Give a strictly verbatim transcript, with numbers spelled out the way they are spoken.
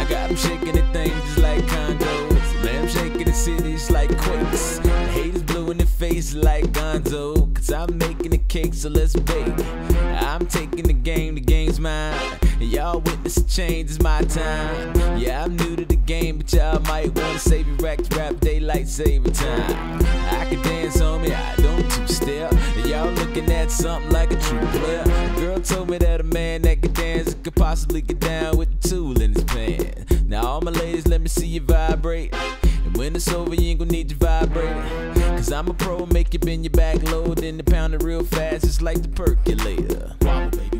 got them shaking the thing just like condos. Man, I'm shaking the cities like quakes. The haters blue in the face like Gonzo. Cause I'm making the cake, so let's bake. I'm taking the game, the game's mine. And y'all witness a change, it's my time. Yeah, I'm new to the game, but y'all might wanna save your rack to rap daylight saving time. I can dance on me, I don't two-step. And y'all looking at something like a true player. The girl told me that a man that could dance could possibly get down with the tool in his pants. Now all my ladies, let me see you vibrate. And when it's over, you ain't gonna need your vibrator. Cause I'm a pro, make you bend your back low, then the pound it real fast, just like the percolator. Wobble, baby.